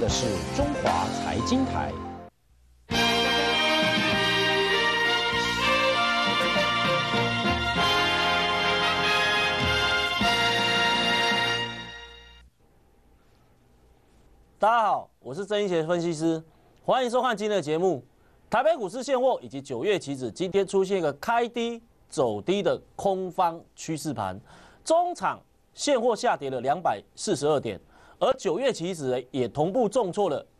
的是中华财经台。 大家好，我是郑一贤分析师，欢迎收看今天的节目。台北股市现货以及9月期指今天出现一个开低走低的空方趋势盘，中场现货下跌了242点，而9月期指也同步重挫了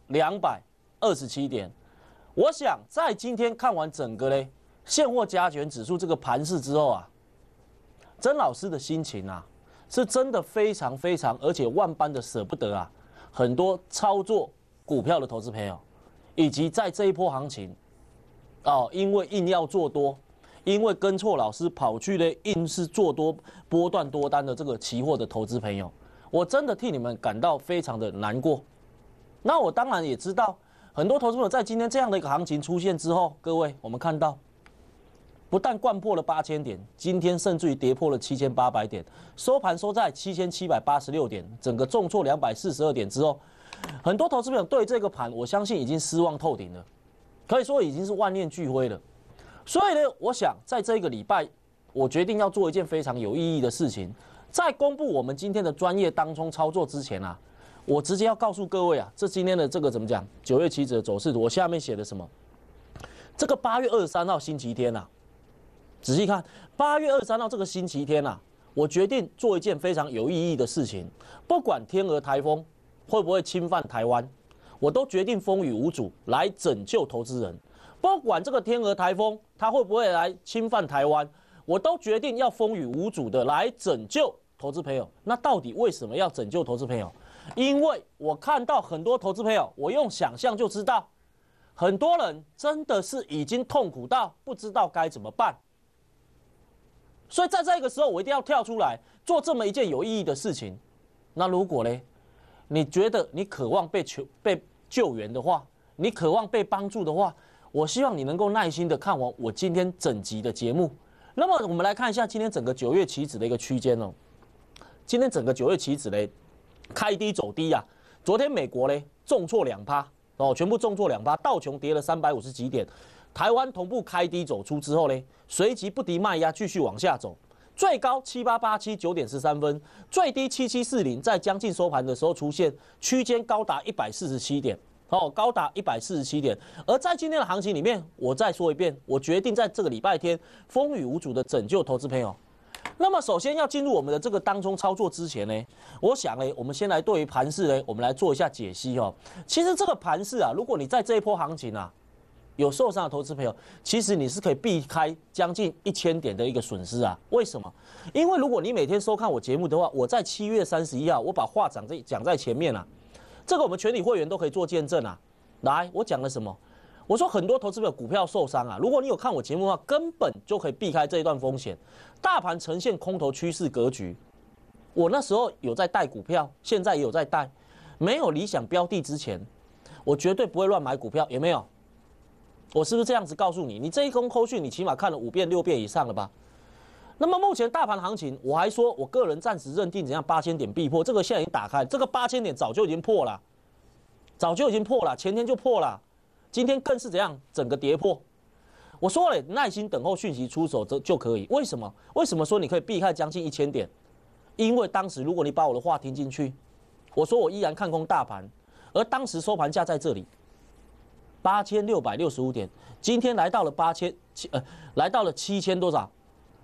227点。我想在今天看完整个现货加权指数这个盘势之后啊，曾老师的心情啊是真的非常非常，而且万般的舍不得啊。很多操作股票的投资朋友，以及在这一波行情，因为硬要做多，因为跟错老师跑去硬是做多波段多单的这个期货的投资朋友，我真的替你们感到非常的难过。那我当然也知道，很多投资朋友在今天这样的一个行情出现之后，各位我们看到，不但掼破了8000点，今天甚至于跌破了7800点，收盘收在7786点，整个重挫242点之后，很多投资朋友对这个盘，我相信已经失望透顶了，可以说已经是万念俱灰了。所以呢，我想在这个礼拜，我决定要做一件非常有意义的事情，在公布我们今天的专业当中操作之前啊，我直接要告诉各位啊，这今天的这个怎么讲？9月期指的走势图，我下面写的什么？这个8月23号星期天啊。仔细看，8月23号这个星期天啊，我决定做一件非常有意义的事情。不管天鹅台风会不会侵犯台湾，我都决定风雨无阻来拯救投资人。不管这个天鹅台风它会不会来侵犯台湾，我都决定要风雨无阻的来拯救投资朋友。那到底为什么要拯救投资朋友？因为我看到很多投资朋友，我用想象就知道，很多人真的是已经痛苦到不知道该怎么办。所以在这个时候，我一定要跳出来做这么一件有意义的事情。那如果你觉得你渴望被救援的话，你渴望被帮助的话，我希望你能够耐心的看完我今天整集的节目。那么我们来看一下今天整个9月期指的一个区间哦。今天整个9月期指开低走低啊。昨天美国重挫2%哦，全部重挫2%，道琼跌了350几点。台湾同步开低走出之后随即不敌卖压，继续往下走，最高7887 9点13分，最低7740，在将近收盘的时候出现区间高达147点，高达147点。而在今天的行情里面，我再说一遍，我决定在这个礼拜天风雨无阻的拯救投资朋友。那么首先要进入我们的这个当中操作之前我想我们先来对于盘势我们来做一下解析哦。其实这个盘势啊，如果你在这一波行情啊有受伤的投资朋友，其实你是可以避开将近1000点的一个损失啊。为什么？因为如果你每天收看我节目的话，我在7月31号我把话讲在前面啊，这个我们全体会员都可以做见证啊。来，我讲了什么？我说很多投资朋友股票受伤啊，如果你有看我节目的话，根本就可以避开这一段风险。大盘呈现空头趋势格局，我那时候有在带股票，现在也有在带。没有理想标的之前，我绝对不会乱买股票，有没有？我是不是这样子告诉你？你这一封扣讯，你起码看了5遍6遍以上了吧？那么目前大盘行情，我还说我个人暂时认定怎样8000点必破，这个现在已经打开，这个8000点早就已经破了，前天就破了，今天更是怎样整个跌破。我说了，耐心等候讯息出手就可以。为什么？为什么说你可以避开将近1000点？因为当时如果你把我的话听进去，我说我依然看空大盘，而当时收盘价在这里。8665点，今天来到了来到了7000多少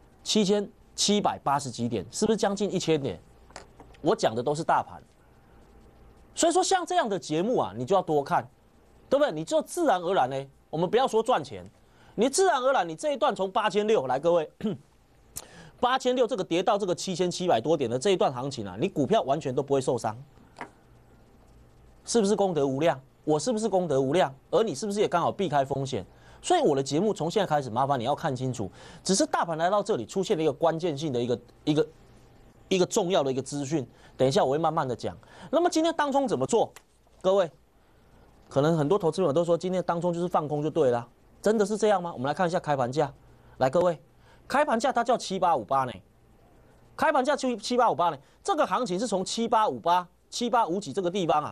？7780几点，是不是将近1000点？我讲的都是大盘，所以说像这样的节目啊，你就要多看，对不对？你就自然而然我们不要说赚钱，你自然而然，你这一段从8600来，各位，8600这个跌到这个7700多点的这一段行情啊，你股票完全都不会受伤，是不是功德无量？我是不是功德无量？而你是不是也刚好避开风险？所以我的节目从现在开始，麻烦你要看清楚。只是大盘来到这里，出现了一个关键性的一个重要的一个资讯，等一下我会慢慢的讲。那么今天当冲怎么做？各位，可能很多投资朋友都说今天当冲就是放空就对了，真的是这样吗？我们来看一下开盘价。来，各位，开盘价它叫7858开盘价7858这个行情是从7858、7850几这个地方啊。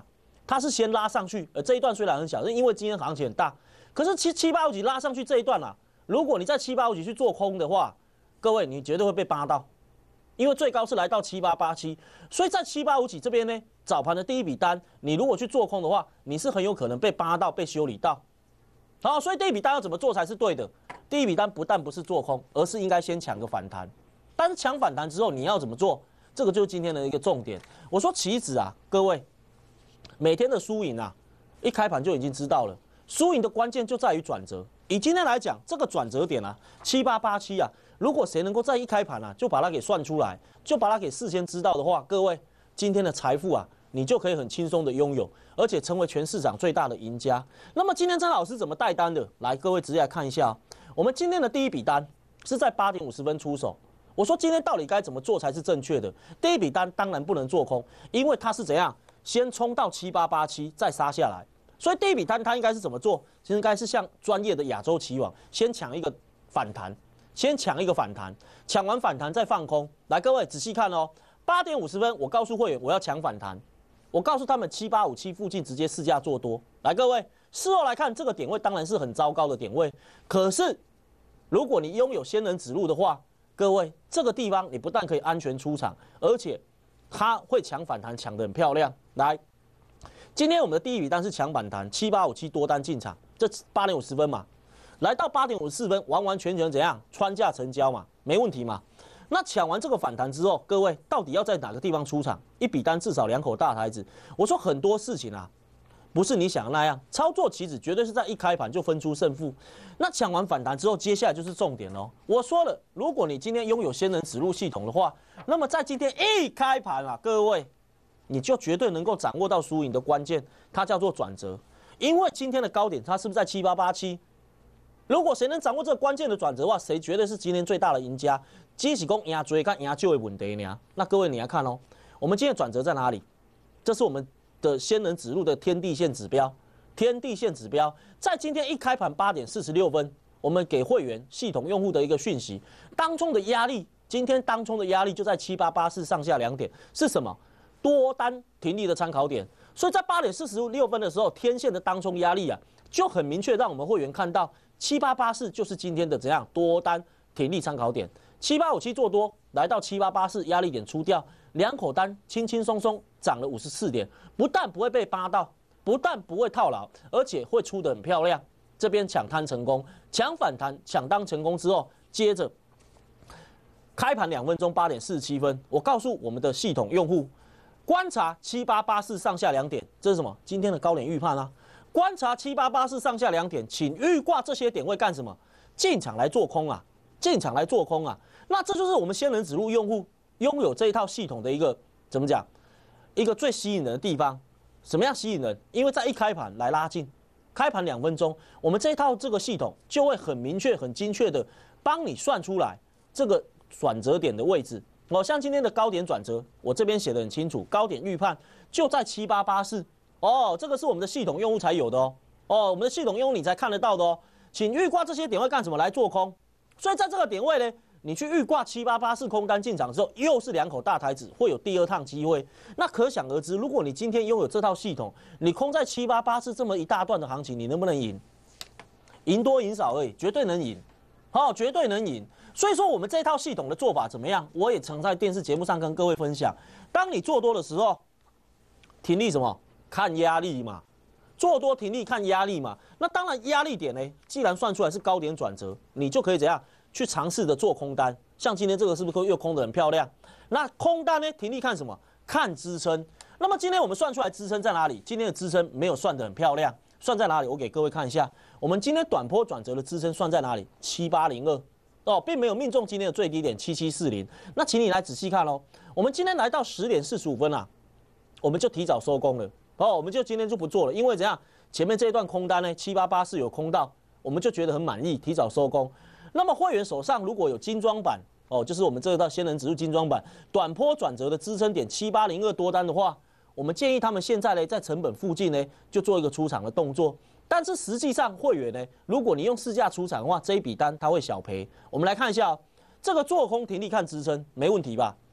它是先拉上去，这一段虽然很小，但因为今天行情很大，可是785几拉上去这一段啊，如果你在785几去做空的话，各位你绝对会被扒到，因为最高是来到7887，所以在785几这边呢，早盘的第一笔单，你如果去做空的话，你是很有可能被扒到、被修理到。好，所以第一笔单要怎么做才是对的？第一笔单不但不是做空，而是应该先抢个反弹。但是抢反弹之后你要怎么做？这个就是今天的一个重点。我说期指啊，各位。每天的输赢啊，一开盘就已经知道了。输赢的关键就在于转折。以今天来讲，这个转折点啊，7887啊，如果谁能够在一开盘啊，就把它给算出来，就把它给事先知道的话，各位今天的财富啊，你就可以很轻松的拥有，而且成为全市场最大的赢家。那么今天张老师怎么带单的？来，各位直接来看一下，我们今天的第一笔单是在8点50分出手。我说今天到底该怎么做才是正确的？第一笔单当然不能做空，因为它是怎样？先冲到7887，再杀下来，所以第一笔单它应该是怎么做？应该是像专业的亚洲期网，先抢一个反弹，抢完反弹再放空。来，各位仔细看哦，8点50分，我告诉会员我要抢反弹，我告诉他们7857附近直接市价做多。来，各位事后来看，这个点位当然是很糟糕的点位，可是如果你拥有仙人指路的话，各位这个地方你不但可以安全出场，而且它会抢反弹，抢得很漂亮。来，今天我们的第一笔单是抢反弹，7857多单进场，这8点50分嘛，来到8点54分，完完全全怎样穿价成交嘛，没问题嘛。那抢完这个反弹之后，各位到底要在哪个地方出场？一笔单至少2口大台子。我说很多事情啊，不是你想的那样，操作期指绝对是在一开盘就分出胜负。那抢完反弹之后，接下来就是重点哦。我说了，如果你今天拥有仙人指路系统的话，那么在今天一开盘啊，各位。你就绝对能够掌握到输赢的关键，它叫做转折。因为今天的高点它是不是在7887？如果谁能掌握这个关键的转折的话，谁绝对是今天最大的赢家。只是讲赢追跟赢就的问题呢。那各位你来看哦，我们今天的转折在哪里？这是我们的仙人指路的天地线指标。天地线指标在今天一开盘8点46分，我们给会员系统用户的一个讯息，当冲的压力，今天当冲的压力就在7884上下2点，是什么？多单停利的参考点，所以在8点46分的时候，天线的当冲压力啊，就很明确让我们会员看到7884就是今天的怎样多单停利参考点，7857做多来到7884压力点出掉，2口单轻轻松松涨了54点，不但不会被扒到，不但不会套牢，而且会出得很漂亮。这边抢滩成功，抢反弹抢当成功之后，接着开盘2分钟8点47分，我告诉我们的系统用户。观察7884上下2点，这是什么？今天的高点预判啊！观察7884上下2点，请预挂这些点位干什么？进场来做空啊！进场来做空啊！那这就是我们仙人指路用户拥有这一套系统的一个怎么讲？一个最吸引人的地方。什么样吸引人？因为在一开盘来拉近，开盘2分钟，我们这一套这个系统就会很明确、很精确的帮你算出来这个转折点的位置。像今天的高点转折，我这边写得很清楚，高点预判就在7884。这个是我们的系统用户才有的哦。我们的系统用户你才看得到的哦。请预挂这些点位干什么？来做空。所以在这个点位呢，你去预挂7884空单进场之后，又是2口大台子，会有第2趟机会。那可想而知，如果你今天拥有这套系统，你空在7884这么一大段的行情，你能不能赢？赢多赢少而已，绝对能赢。绝对能赢。所以说我们这套系统的做法怎么样？我也常在电视节目上跟各位分享。当你做多的时候，停利什么？看压力嘛。做多停利看压力嘛。那当然压力点呢，既然算出来是高点转折，你就可以怎样去尝试的做空单。像今天这个是不是又空得很漂亮？那空单呢？停利看什么？看支撑。那么今天我们算出来支撑在哪里？今天的支撑没有算得很漂亮，算在哪里？我给各位看一下。我们今天短波转折的支撑算在哪里？7802。并没有命中今天的最低点7740。那请你来仔细看哦，我们今天来到10点45分啊，我们就提早收工了。我们就今天就不做了，因为怎样？前面这一段空单呢，7884有空到，我们就觉得很满意，提早收工。那么会员手上如果有精装版就是我们这套仙人指数精装版短波转折的支撑点7802多单的话，我们建议他们现在呢在成本附近呢就做一个出场的动作。但是实际上，会员呢，如果你用市价出场的话，这一笔单它会小赔。我们来看一下这个做空停利看支撑没问题吧？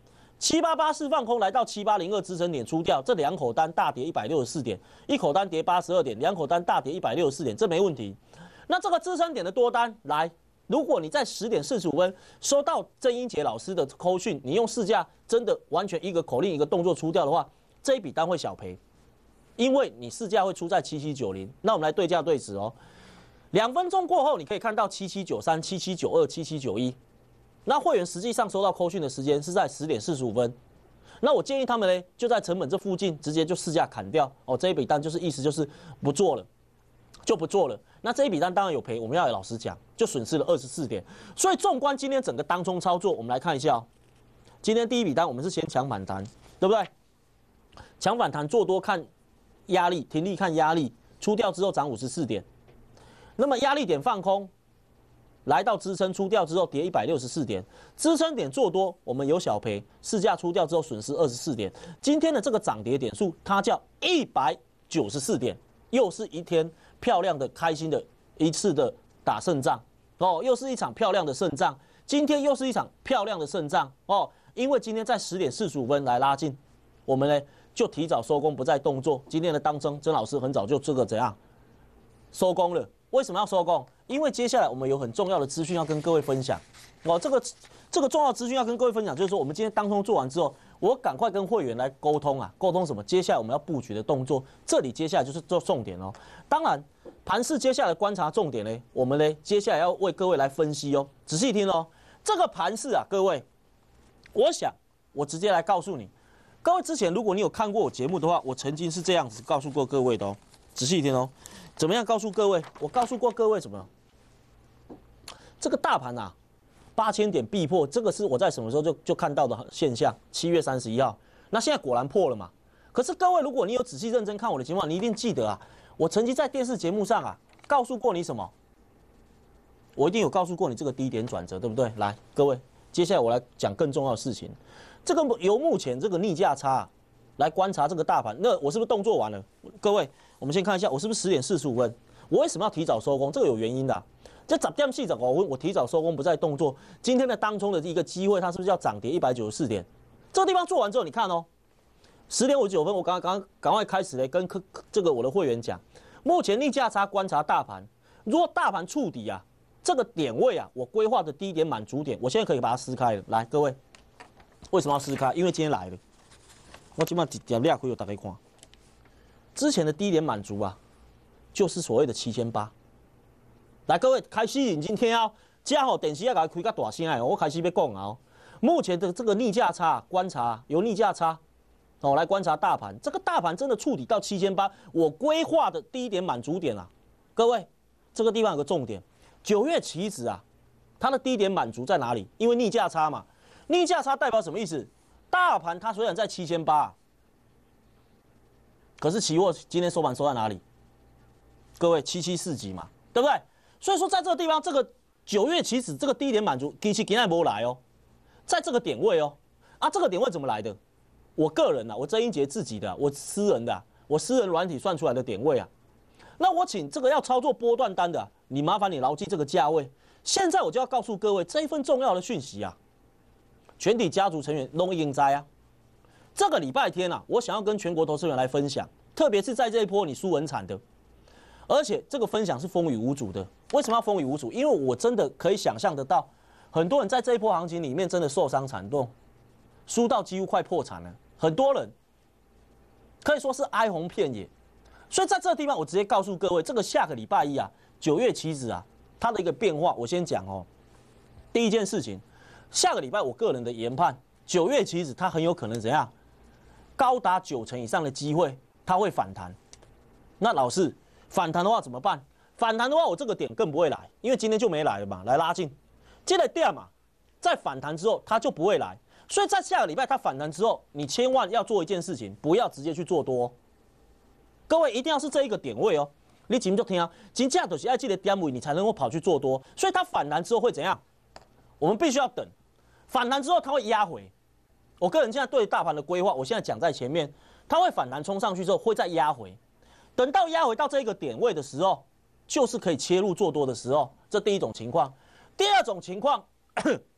，788放空来到7802支撑点出掉，这2口单大跌164点，一口单跌82点，2口单大跌164点，这没问题。那这个支撑点的多单来，如果你在10点45分收到郑英杰老师的扣讯，你用市价真的完全一个口令一个动作出掉的话，这一笔单会小赔，因为你市价会出在7790。那我们来对价对值哦，2分钟过后你可以看到7793、7792、7791。那会员实际上收到扣讯的时间是在10点45分，那我建议他们呢，就在成本这附近直接就市价砍掉哦，这一笔单就是意思就是不做了，就不做了。那这一笔单当然有赔，我们要老实讲，就损失了24点。所以纵观今天整个当冲操作，我们来看一下哦，今天第一笔单我们是先抢反弹，对不对？抢反弹做多看压力，停利看压力，出掉之后涨54点，那么压力点放空。来到支撑出掉之后跌164点，支撑点做多，我们有小赔，市价出掉之后损失24点。今天的这个涨跌点数，它叫194点，又是一天漂亮的、开心的一次的打胜仗哦，又是一场漂亮的胜仗。今天又是一场漂亮的胜仗哦，因为今天在10点45分来拉近，我们呢就提早收工，不再动作。今天的当中，曾老师很早就这个怎样收工了？为什么要收工？因为接下来我们有很重要的资讯要跟各位分享哦。这个重要资讯要跟各位分享，就是说我们今天当冲做完之后，我赶快跟会员来沟通啊，沟通什么？接下来我们要布局的动作，这里接下来就是做重点哦。当然，盘势接下来观察重点呢，我们呢接下来要为各位来分析哦，仔细听哦。这个盘势啊，各位，我想我直接来告诉你，各位之前如果你有看过我节目的话，我曾经是这样子告诉过各位的哦，仔细听哦。怎么样告诉各位？我告诉过各位什么？这个大盘啊，8000点必破，这个是我在什么时候就看到的现象。7月31号，那现在果然破了嘛？可是各位，如果你有仔细认真看我的节目，你一定记得啊，我曾经在电视节目上啊，告诉过你什么？我一定有告诉过你这个低点转折，对不对？来，各位，接下来我来讲更重要的事情。这个由目前这个逆价差啊，来观察这个大盘，那我是不是动作完了？各位，我们先看一下，我是不是10点45分？我为什么要提早收工？这个有原因的啊。这10点45分，我提早收工，不再动作。今天的当冲的一个机会，它是不是要涨跌194点？这个地方做完之后，你看哦，10点59分，我赶快开始来跟这个我的会员讲，目前逆价差观察大盘，如果大盘触底啊，这个点位啊，我规划的低点满足点，我现在可以把它撕开了。来，各位，为什么要撕开？因为今天来了，我基本上一点亮开给大家看。之前的低点满足啊，就是所谓的7800。来，各位开始眼睛听哦，加好电视要给它开个大声哦，我开始要讲哦。目前的这个逆价差观察，由逆价差哦来观察大盘，这个大盘真的触底到7800，我规划的低点满足点啊，各位这个地方有个重点，9月期指啊，它的低点满足在哪里？因为逆价差嘛，逆价差代表什么意思？大盘它虽然在7800，可是期货今天收盘收在哪里？各位7740几嘛，对不对？所以说在这个地方，这个9月期指这个低点满足，其实今天没来哦，在这个点位哦，啊，这个点位怎么来的？我个人啊，我曾英杰自己的，我私人的，我私人软体算出来的点位啊。那我请这个要操作波段单的，你麻烦你牢记这个价位。现在我就要告诉各位这一份重要的讯息啊，全体家族成员都应该啊。这个礼拜天啊，我想要跟全国投资人来分享，特别是在这一波你输很惨的。而且这个分享是风雨无阻的，为什么要风雨无阻？因为我真的可以想象得到，很多人在这一波行情里面真的受伤惨重，输到几乎快破产了，很多人可以说是哀鸿遍野。所以在这个地方，我直接告诉各位，这个下个礼拜一啊，9月期指啊，它的一个变化，我先讲哦。第一件事情，下个礼拜我个人的研判，9月期指它很有可能怎样，高达90%以上的机会，它会反弹。那老师，反弹的话怎么办？反弹的话，我这个点更不会来，因为今天就没来了嘛，来拉近。这个点嘛，在反弹之后它就不会来，所以在下个礼拜它反弹之后，你千万要做一件事情，不要直接去做多。各位一定要是这一个点位哦，你节目就听啊，金价就是要记得点位，你才能够跑去做多。所以它反弹之后会怎样？我们必须要等，反弹之后它会压回。我个人现在对大盘的规划，我现在讲在前面，它会反弹冲上去之后会再压回。等到压回到这个点位的时候，就是可以切入做多的时候，这第一种情况。第二种情况，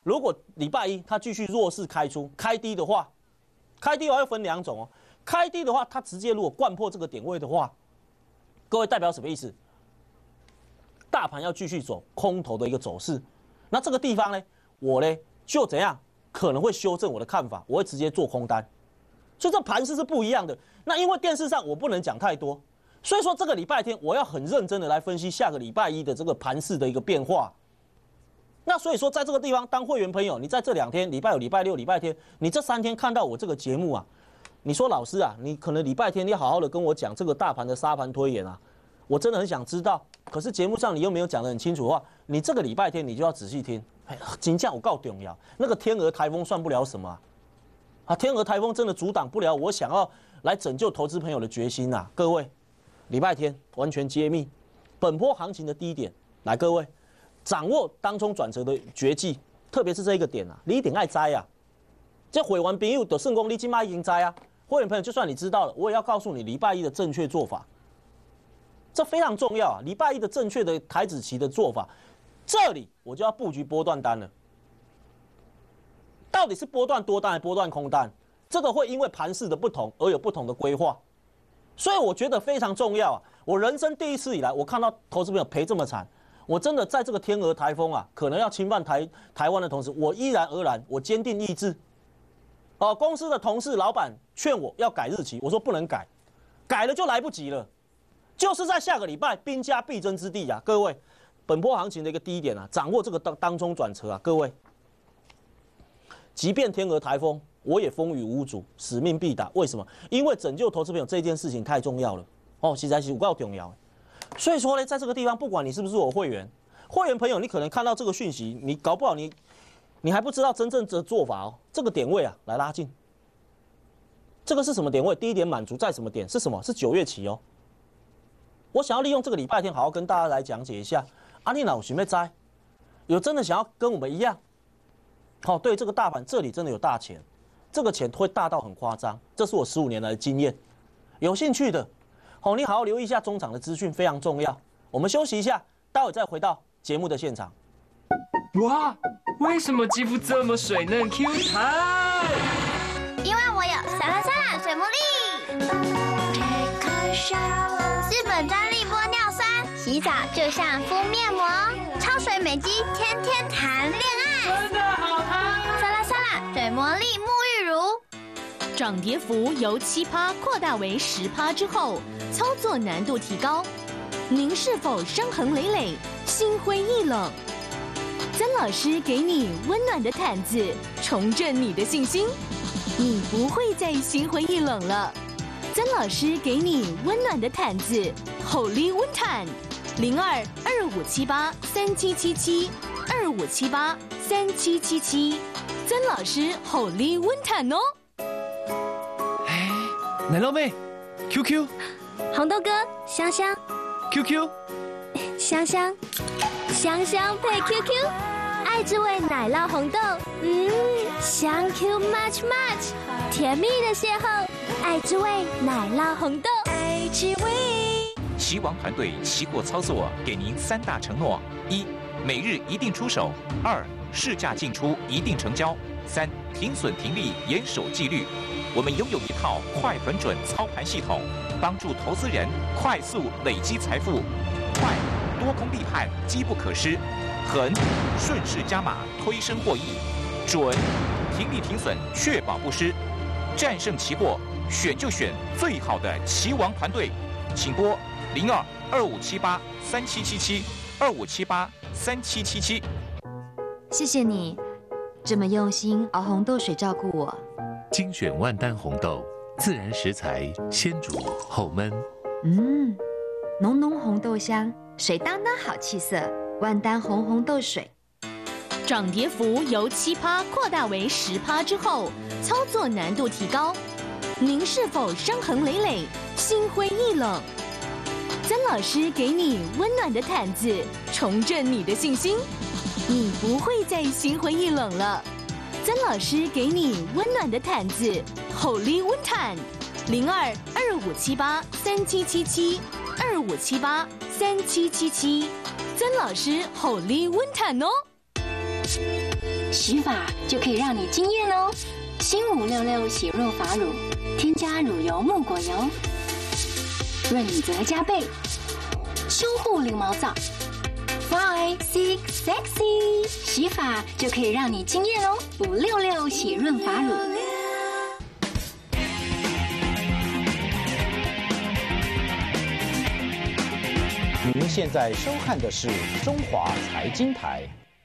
如果礼拜一它继续弱势开出，开低的话要分2种哦。开低的话，它直接如果灌破这个点位的话，各位代表什么意思？大盘要继续走空头的一个走势，那这个地方呢，我呢就怎样可能会修正我的看法，我会直接做空单。所以这盘势是不一样的。那因为电视上我不能讲太多，所以说这个礼拜天我要很认真的来分析下个礼拜一的这个盘势的一个变化。那所以说在这个地方，当会员朋友你在这2天，礼拜五、礼拜六、礼拜天，你这3天看到我这个节目啊，你说老师啊，你可能礼拜天你好好的跟我讲这个大盘的沙盘推演啊，我真的很想知道。可是节目上你又没有讲得很清楚的话，你这个礼拜天你就要仔细听。真正有够重要，那个天鹅台风算不了什么啊！天鹅台风真的阻挡不了我想要来拯救投资朋友的决心啊！各位，礼拜天完全揭秘本波行情的低点，来各位掌握当冲转折的绝技，特别是这一个点啊，你一定爱知啊！这会员朋友的胜功，你今麦已经知啊！会员朋友，就算你知道了，我也要告诉你礼拜一的正确做法。这非常重要啊！礼拜一的正确的台指期的做法，这里我就要布局波段单了。到底是波段多单还是波段空单？这个会因为盘势的不同而有不同的规划，所以我觉得非常重要啊！我人生第一次以来，我看到投资朋友赔这么惨，我真的在这个天鹅台风啊，可能要侵犯台湾的同时，我依然而然，我坚定意志。公司的同事老板劝我要改日期，我说不能改，改了就来不及了。就是在下个礼拜兵家必争之地啊，各位，本波行情的一个低点啊，掌握这个当中转折啊，各位，即便天鹅台风，我也风雨无阻，使命必达。为什么？因为拯救投资朋友这件事情太重要了实在是有够重要。所以说呢，在这个地方，不管你是不是我会员朋友，你可能看到这个讯息，你搞不好你还不知道真正的做法这个点位啊，来拉近。这个是什么点位？第一点满足在什么点？是什么？是9月期我想要利用这个礼拜天，好好跟大家来讲解一下。你哪有想要摘？有真的想要跟我们一样？对这个大盘，这里真的有大钱，这个钱会大到很夸张，这是我15年来的经验。有兴趣的，你好好留意一下中场的资讯，非常重要。我们休息一下，待会再回到节目的现场。 哇，为什么肌肤这么水嫩 Q 弹？ 因为我有沙拉沙拉水茉莉。日本专利玻尿酸，洗澡就像敷面膜，超水美肌，天天谈恋爱。 真的好弹！ 沙拉沙拉水茉莉沐浴乳， 涨跌幅由7%扩大为10%之后，操作难度提高。您是否伤痕累累、心灰意冷？曾老师给你温暖的毯子，重振你的信心，你不会再心灰意冷了。曾老师给你温暖的毯子，Holy 温毯，02-2578-3777，2578-3777，曾老师 Holy 温毯哦。 哎，奶酪妹 ，QQ， 红豆哥，香香 ，QQ， 香香，香香配 QQ， 爱之味奶酪红豆，香 Q much much， 甜蜜的邂逅。爱之味奶酪红豆，爱之味。 期王团队期货操作给您3大承诺：一、每日一定出手；二、市价进出一定成交；三、停损停利严守纪律。我们拥有一套快很准操盘系统，帮助投资人快速累积财富。快，多空立判，机不可失；狠，顺势加码，推升获益；准，停利停损，确保不失。战胜期货，选就选最好的棋王团队，请拨02-2578-3777，2578-3777。 谢谢你这么用心熬红豆水照顾我。 精选万丹红豆，自然食材，先煮后焖。 浓浓红豆香，水当当好气色。万丹红豆水。 涨跌幅由7%扩大为10%之后，操作难度提高。您是否伤痕累累、心灰意冷？曾老师给你温暖的毯子，重振你的信心，你不会再心灰意冷了。曾老师给你温暖的毯子，Holy 温毯，02-2578-3777，2578-3777，曾老师 Holy 温毯哦。 洗发就可以让你惊艳哦！新566洗润发乳，添加乳油木果油，润泽加倍，修护零毛躁。5, 6, sexy， 洗发就可以让你惊艳哦！566洗润发乳。 您现在收看的是中华财经台。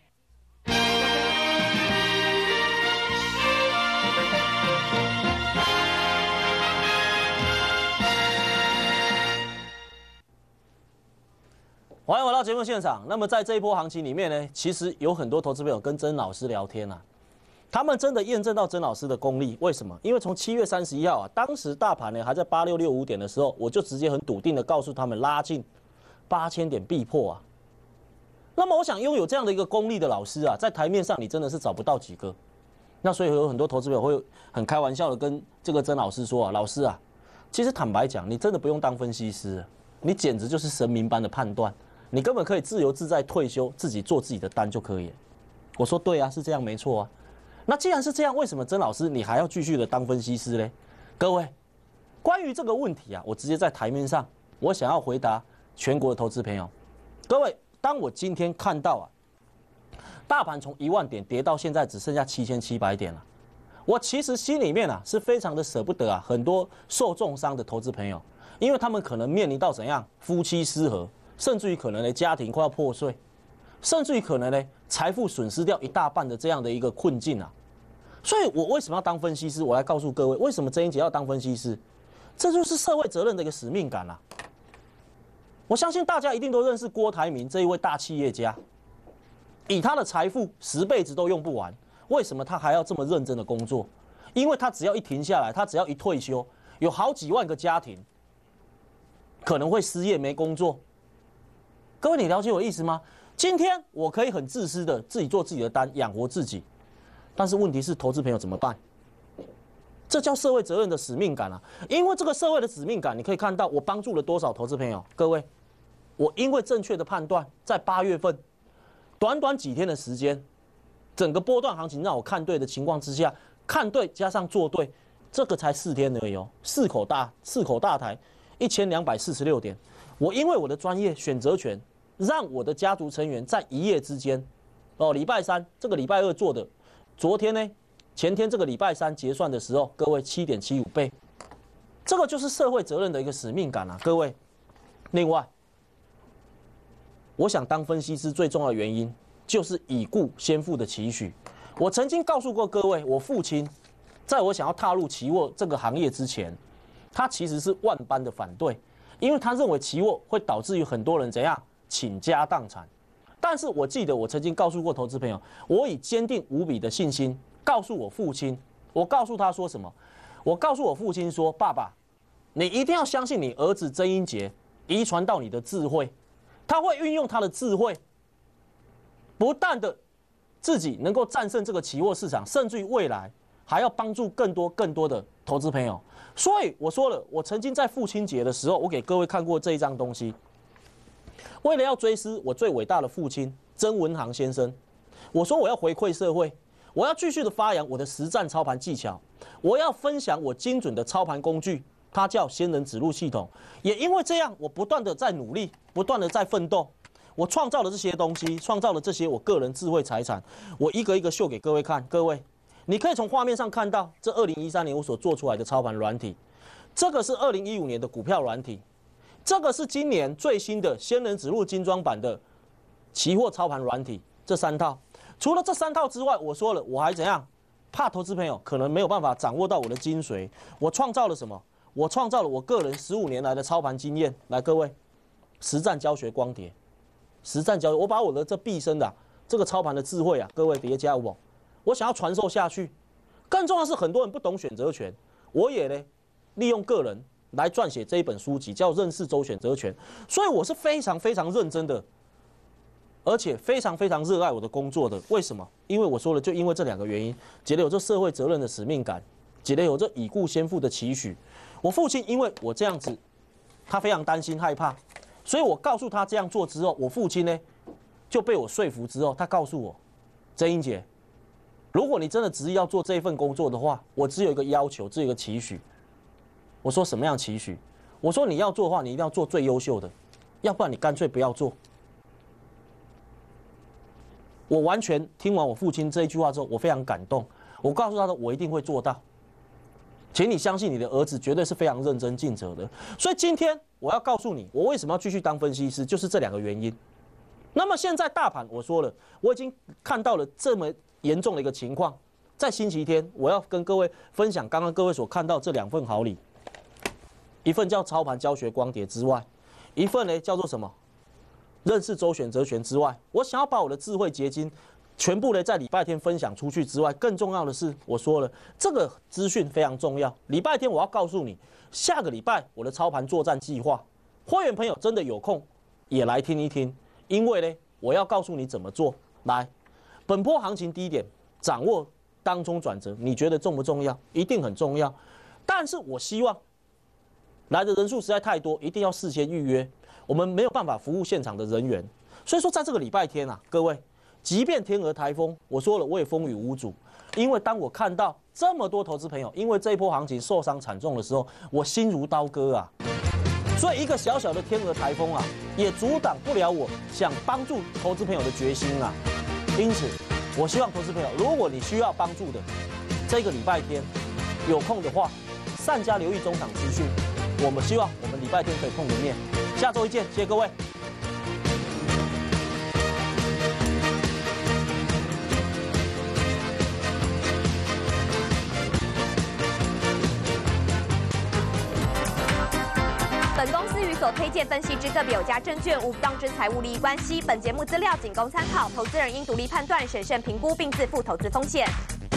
欢迎回到节目现场。那么在这一波行情里面呢，其实有很多投资朋友跟曾老师聊天啊，他们真的验证到曾老师的功力。为什么？因为从7月31号啊，当时大盘呢还在8665点的时候，我就直接很笃定的告诉他们拉近8000点必破啊。那么我想拥有这样的一个功力的老师啊，在台面上你真的是找不到几个。那所以有很多投资朋友会很开玩笑的跟这个曾老师说啊，老师啊，其实坦白讲，你真的不用当分析师，你简直就是神明般的判断。你根本可以自由自在退休，自己做自己的单就可以了。我说对啊，是这样没错啊。那既然是这样，为什么曾老师你还要继续的当分析师呢？各位，关于这个问题啊，我直接在台面上，我想要回答全国的投资朋友。各位，当我今天看到啊，大盘从1万点跌到现在只剩下7700点了，我其实心里面啊是非常的舍不得啊，很多受重伤的投资朋友，因为他们可能面临到怎样夫妻失和。甚至于可能呢，家庭快要破碎，甚至于可能呢，财富损失掉一大半的这样的一个困境啊。所以我为什么要当分析师？我来告诉各位，为什么曾英杰要当分析师？这就是社会责任的一个使命感啊。我相信大家一定都认识郭台铭这一位大企业家，以他的财富10辈子都用不完，为什么他还要这么认真的工作？因为他只要一停下来，他只要一退休，有好几万个家庭可能会失业没工作。各位，你了解我的意思吗？今天我可以很自私的自己做自己的单，养活自己，但是问题是，投资朋友怎么办？这叫社会责任的使命感啊！因为这个社会的使命感，你可以看到我帮助了多少投资朋友。各位，我因为正确的判断，在8月份，短短几天的时间，整个波段行情让我看对的情况之下，看对加上做对，这个才4天而已哦，四口大台，1246点。我因为我的专业选择权。让我的家族成员在一夜之间，礼拜3这个礼拜2做的，昨天呢，前天这个礼拜3结算的时候，各位7.75倍，这个就是社会责任的一个使命感啊，各位。另外，我想当分析师最重要的原因就是已故先父的期许。我曾经告诉过各位，我父亲在我想要踏入期货这个行业之前，他其实是万般的反对，因为他认为期货会导致于很多人怎样？倾家荡产，但是我记得我曾经告诉过投资朋友，我以坚定无比的信心告诉我父亲，我告诉他说什么？我告诉我父亲说，爸爸，你一定要相信你儿子曾英杰遗传到你的智慧，他会运用他的智慧，不但的自己能够战胜这个期货市场，甚至于未来还要帮助更多的投资朋友。所以我说了，我曾经在父亲节的时候，我给各位看过这一张东西。为了要追思我最伟大的父亲曾文航先生，我说我要回馈社会，我要继续的发扬我的实战操盘技巧，我要分享我精准的操盘工具，它叫仙人指路系统。也因为这样，我不断的在努力，不断的在奋斗，我创造了这些东西，创造了这些我个人智慧财产，我一个一个秀给各位看。各位，你可以从画面上看到，这2013年我所做出来的操盘软体，这个是2015年的股票软体。这个是今年最新的仙人指路精装版的期货操盘软体，这3套。除了这3套之外，我说了，我还怎样？怕投资朋友可能没有办法掌握到我的精髓，我创造了什么？我创造了我个人15年来的操盘经验。来，各位，实战教学光碟，实战教学，我把我的这毕生的这个操盘的智慧啊，各位叠加我想要传授下去。更重要的是，很多人不懂选择权，我也呢利用个人。来撰写这一本书籍，叫《认识周选择权》，所以我是非常认真的，而且非常热爱我的工作的。为什么？因为我说了，就因为这2个原因，觉得有这社会责任的使命感，觉得有这已故先父的期许。我父亲因为我这样子，他非常担心害怕，所以我告诉他这样做之后，我父亲呢就被我说服之后，他告诉我，曾英杰， 如果你真的执意要做这份工作的话，我只有一个要求，只有一个期许。我说什么样期许？我说你要做的话，你一定要做最优秀的，要不然你干脆不要做。我完全听完我父亲这一句话之后，我非常感动。我告诉他的，我一定会做到。请你相信你的儿子绝对是非常认真尽责的。所以今天我要告诉你，我为什么要继续当分析师，就是这2个原因。那么现在大盘我说了，我已经看到了这么严重的一个情况。在星期天，我要跟各位分享刚刚各位所看到这2份好礼，一份叫操盘教学光碟之外，一份呢叫做什么？认识周选择权之外，我想要把我的智慧结晶全部呢在礼拜天分享出去之外，更重要的是，我说了这个资讯非常重要。礼拜天我要告诉你，下个礼拜我的操盘作战计划，会员朋友真的有空也来听一听，因为呢我要告诉你怎么做。来，本波行情低点掌握当中转折，你觉得重不重要？一定很重要。但是我希望来的人数实在太多，一定要事先预约。我们没有办法服务现场的人员，所以说在这个礼拜天啊，各位，即便天鹅台风，我说了我也风雨无阻，因为当我看到这么多投资朋友因为这一波行情受伤惨重的时候，我心如刀割啊。所以一个小小的天鹅台风啊，也阻挡不了我想帮助投资朋友的决心啊。因此，我希望投资朋友，如果你需要帮助的，这个礼拜天有空的话，善加留意中场资讯。我们希望我们礼拜天可以碰个面。下周一见，谢谢各位。 本公司与所推荐分析之个别有价证券无不当之财务利益关系。本节目资料仅供参考，投资人应独立判断、审慎评估，并自负投资风险。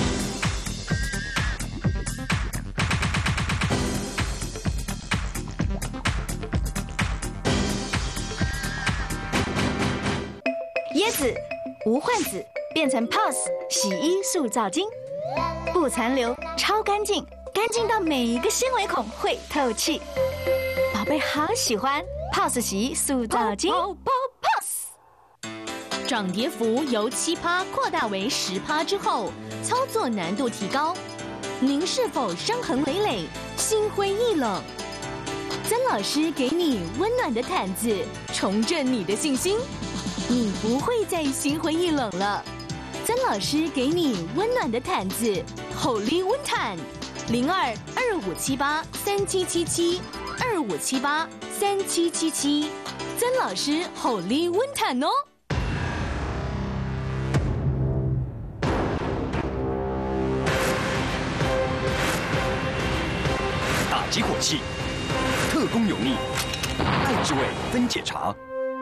椰子、无患子变成 POS 洗衣塑皂巾，不残留，超干净，干净到每一个纤维孔会透气。宝贝好喜欢 POS 洗衣塑皂巾。 POS 涨跌幅由7%扩大为10%之后，操作难度提高。您是否伤痕累累、心灰意冷？曾老师给你温暖的毯子，重振你的信心。你不会再心灰意冷了。曾老师给你温暖的毯子，厚力温毯，02-2578-3777，2578-3777，曾老师厚力温毯哦。 打击火气，特工有力，爱之味分解茶。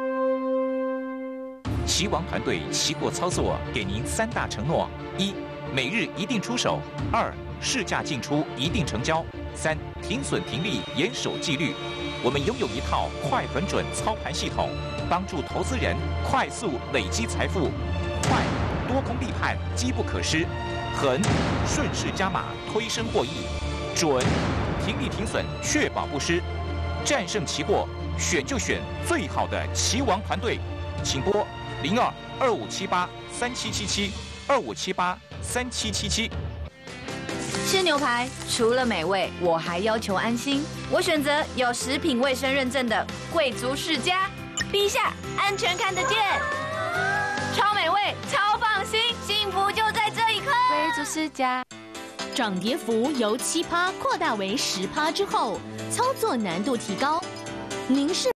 棋王团队期货操作给您3大承诺：一、每日一定出手；二、市价进出一定成交；三、停损停利严守纪律。我们拥有一套快很准操盘系统，帮助投资人快速累积财富。快，多空立判，机不可失；狠，顺势加码，推升获益；准，停利停损，确保不失。战胜期货，选就选最好的棋王团队，请拨02-2578-3777，2578-3777。 吃牛排除了美味，我还要求安心。我选择有食品卫生认证的贵族世家，陛下安全看得见，超美味，超放心，幸福就在这一刻。贵族世家。 涨跌幅由7%扩大为10%之后，操作难度提高。您是